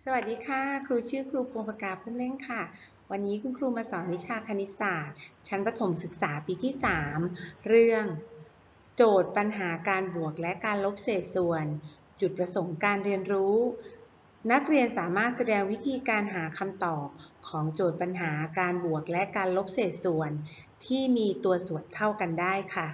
สวัสดีค่ะครูชื่อครูพวงประกาศพุ่มเล่งค่ะวันนี้คุณครูมาสอนวิชาคณิตศาสตร์ชั้นประถมศึกษาปีที่3เรื่องโจทย์ปัญหาการบวกและการลบเศษส่วนจุดประสงค์การเรียนรู้นักเรียนสามารถแสดงวิธีการหาคำตอบของโจทย์ปัญหาการบวกและการลบเศษส่วนที่มีตัวส่วนเท่ากันได้ค่ะ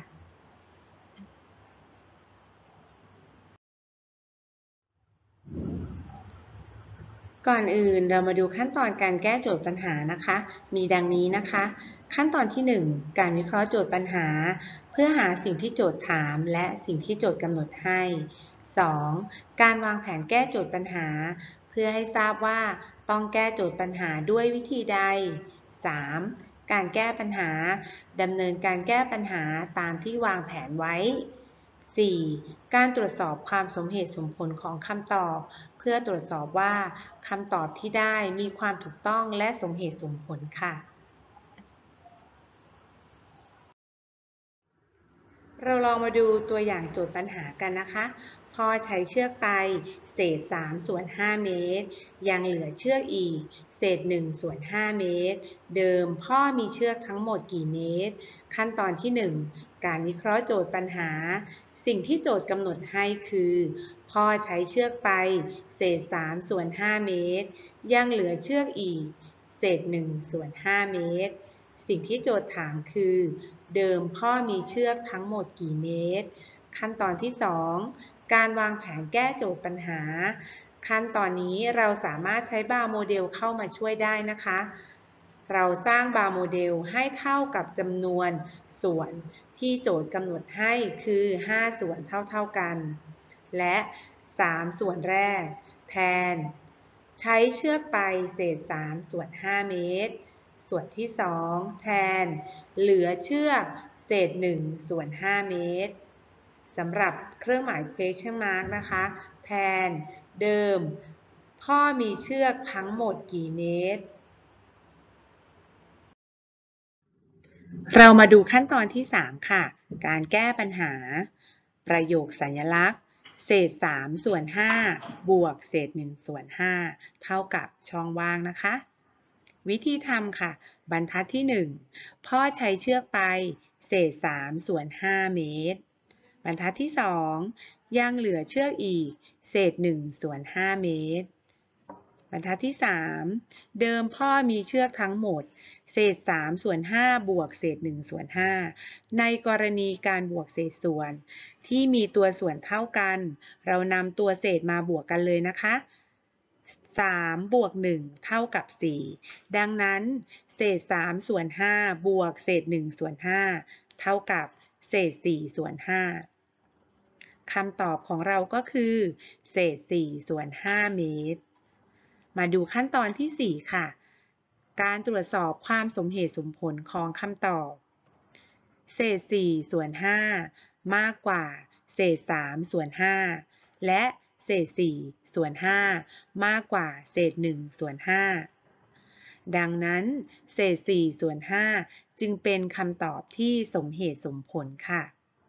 ก่อนอื่นเรามาดูขั้นตอนการแก้โจทย์ปัญหานะคะมีดังนี้นะคะขั้นตอนที่1การวิเคราะห์โจทย์ปัญหาเพื่อหาสิ่งที่โจทย์ถามและสิ่งที่โจทย์กำหนดให้ 2. การวางแผนแก้โจทย์ปัญหาเพื่อให้ทราบว่าต้องแก้โจทย์ปัญหาด้วยวิธีใด 3. การแก้ปัญหาดำเนินการแก้ปัญหาตามที่วางแผนไว้ 4. การตรวจสอบความสมเหตุสมผลของคำตอบเพื่อตรวจสอบว่าคำตอบที่ได้มีความถูกต้องและสมเหตุสมผลค่ะเราลองมาดูตัวอย่างโจทย์ปัญหากันนะคะพ่อใช้เชือกไปเศษ3ส่วน5เมตรยังเหลือเชือกอีกเศษ1ส่วน5เมตรเดิมพ่อมีเชือกทั้งหมดกี่เมตรขั้นตอนที่1การวิเคราะห์โจทย์ปัญหาสิ่งที่โจทย์กำหนดให้คือพ่อใช้เชือกไปเศษ3ส่วน5เมตรยังเหลือเชือกอีกเศษ1ส่วน5เมตรสิ่งที่โจทย์ถามคือเดิมพ่อมีเชือกทั้งหมดกี่เมตรขั้นตอนที่2การวางแผนแก้โจทย์ปัญหาขั้นตอนนี้เราสามารถใช้บาร์โมเดลเข้ามาช่วยได้นะคะเราสร้างบาร์โมเดลให้เท่ากับจำนวนส่วนที่โจทย์กำหนดให้คือ5ส่วนเท่ากันและ3ส่วนแรกแทนใช้เชือกไปเศษ3ส่วน5เมตรส่วนที่2แทนเหลือเชือกเศษ1ส่วน5เมตรสำหรับเครื่องหมาย question mark นะคะแทนเดิมพ่อมีเชือกทั้งหมดกี่เมตรเรามาดูขั้นตอนที่3ค่ะการแก้ปัญหาประโยคสัญลักษณ์เศษ3ส่วน5บวกเศษ1ส่วน5เท่ากับช่องว่างนะคะวิธีทำค่ะบรรทัดที่1พ่อใช้เชือกไปเศษ3ส่วน5เมตรบรรทัดที่2ยังเหลือเชือกอีกเศษ1ส่วน5เมตรบรรทัดที่3เดิมพ่อมีเชือกทั้งหมดเศษ3ส่วน5บวกเศษ1ส่วน5ในกรณีการบวกเศษส่วนที่มีตัวส่วนเท่ากันเรานำตัวเศษมาบวกกันเลยนะคะ3บวก1เท่ากับ4ดังนั้นเศษ3ส่วน5บวกเศษ1ส่วน5เท่ากับเศษ4ส่วน5คำตอบของเราก็คือเศษ4ส่วน5เมตรมาดูขั้นตอนที่4ค่ะการตรวจสอบความสมเหตุสมผลของคำตอบเศษ4ส่วน5มากกว่าเศษ3ส่วน5และเศษ4ส่วน5มากกว่าเศษ1ส่วน5ดังนั้นเศษ4ส่วน5จึงเป็นคำตอบที่สมเหตุสมผลค่ะ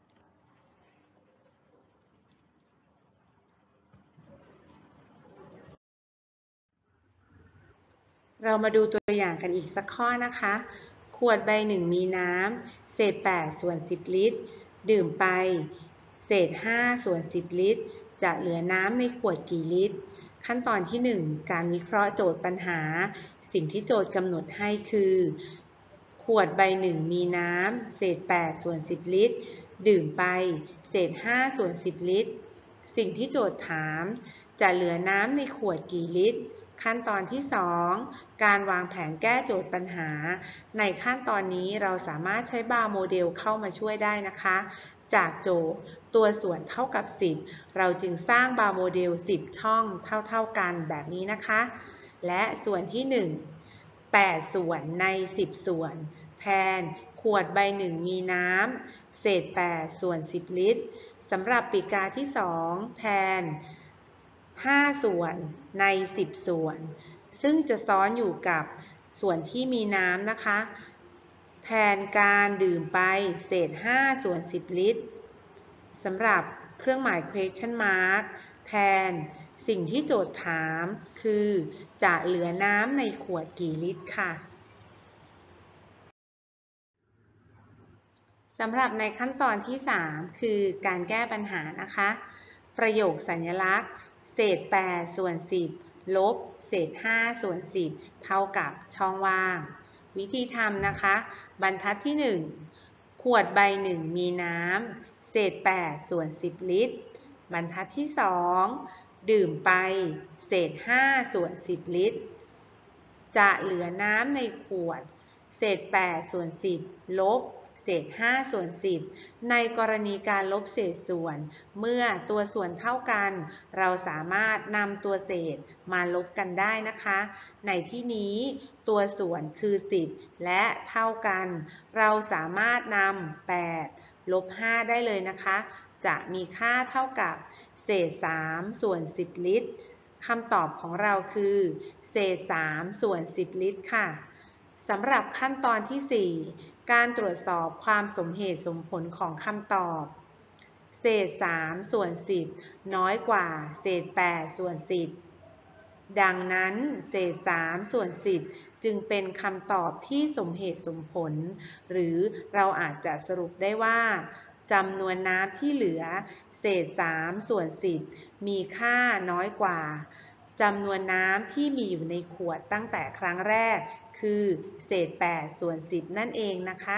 เรามาดูตัวอย่างกันอีกสักข้อนะคะขวดใบหนึ่งมีน้ำเศษ8ส่วน10ลิตรดื่มไปเศษ5ส่วน10ลิตรจะเหลือน้ำในขวดกี่ลิตรขั้นตอนที่1การวิเคราะห์โจทย์ปัญหาสิ่งที่โจทย์กำหนดให้คือขวดใบหนึ่งมีน้ำเศษ8ส่วน10ลิตรดื่มไปเศษ5ส่วน10ลิตรสิ่งที่โจทย์ถามจะเหลือน้ำในขวดกี่ลิตรขั้นตอนที่2การวางแผนแก้โจทย์ปัญหาในขั้นตอนนี้เราสามารถใช้บาร์โมเดลเข้ามาช่วยได้นะคะจากโจทย์ตัวส่วนเท่ากับ10เราจึงสร้างบาร์โมเดล10ช่องเท่ากันแบบนี้นะคะและส่วนที่8ส่วนใน10ส่วนแทนขวดใบหนึ่งมีน้ำเศษ8ส่วน10ลิตรสำหรับปีกาที่2แทน5ส่วนใน10ส่วนซึ่งจะซ้อนอยู่กับส่วนที่มีน้ำนะคะแทนการดื่มไปเศษ5ส่วน10ลิตรสำหรับเครื่องหมาย question mark แทนสิ่งที่โจทย์ถามคือจะเหลือน้ำในขวดกี่ลิตรค่ะสำหรับในขั้นตอนที่ 3 คือการแก้ปัญหานะคะประโยคสัญลักษณ์เศษ8ส่วน10ลบเศษ5ส่วน10เท่ากับช่องว่างวิธีทำนะคะบรรทัดที่ 1 ขวดใบ1มีน้ำเศษ8ส่วน10ลิตรบรรทัดที่ 2 ดื่มไปเศษ5ส่วน10ลิตรจะเหลือน้ำในขวดเศษ8ส่วน10ลบเศษ5ส่วน10ในกรณีการลบเศษส่วนเมื่อตัวส่วนเท่ากันเราสามารถนำตัวเศษมาลบกันได้นะคะในที่นี้ตัวส่วนคือ10และเท่ากันเราสามารถนำ8ลบ5ได้เลยนะคะจะมีค่าเท่ากับเศษ3ส่วน10ลิตรคำตอบของเราคือเศษ3ส่วน10ลิตรค่ะสำหรับขั้นตอนที่4การตรวจสอบความสมเหตุสมผลของคำตอบเศษ3ส่วน10น้อยกว่าเศษ8ส่วน10ดังนั้นเศษ3ส่วน10จึงเป็นคำตอบที่สมเหตุสมผลหรือเราอาจจะสรุปได้ว่าจำนวนน้ำที่เหลือเศษ3ส่วน10มีค่าน้อยกว่าจำนวนน้ำที่มีอยู่ในขวดตั้งแต่ครั้งแรกคือเศษ8ส่วน10นั่นเองนะคะ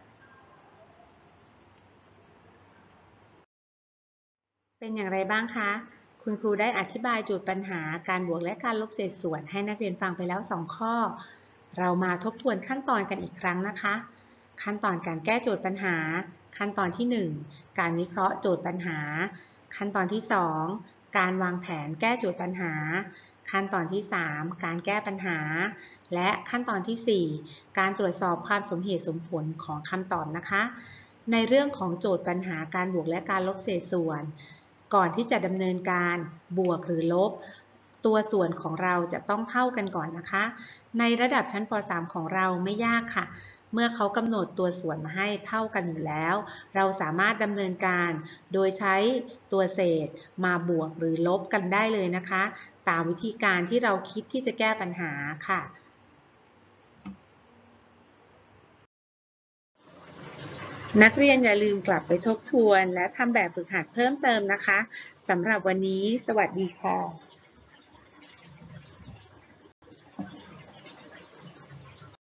เป็นอย่างไรบ้างคะคุณครูได้อธิบายโจทย์ปัญหาการบวกและการลบเศษส่วนให้นักเรียนฟังไปแล้ว2ข้อเรามาทบทวนขั้นตอนกันอีกครั้งนะคะขั้นตอนการแก้โจทย์ปัญหาขั้นตอนที่1การวิเคราะห์โจทย์ปัญหาขั้นตอนที่2การวางแผนแก้โจทย์ปัญหาขั้นตอนที่3การแก้ปัญหาและขั้นตอนที่4การตรวจสอบความสมเหตุสมผลของคำตอบนะคะในเรื่องของโจทย์ปัญหาการบวกและการลบเศษส่วนก่อนที่จะดำเนินการบวกหรือลบตัวส่วนของเราจะต้องเท่ากันก่อนนะคะในระดับชั้นป.3 ของเราไม่ยากค่ะเมื่อเขากำหนดตัวส่วนมาให้เท่ากันอยู่แล้วเราสามารถดำเนินการโดยใช้ตัวเศษมาบวกหรือลบกันได้เลยนะคะตามวิธีการที่เราคิดที่จะแก้ปัญหาค่ะนักเรียนอย่าลืมกลับไปทบทวนและทำแบบฝึกหัดเพิ่มเติมนะคะสำหรับวันนี้สวัสดีค่ะ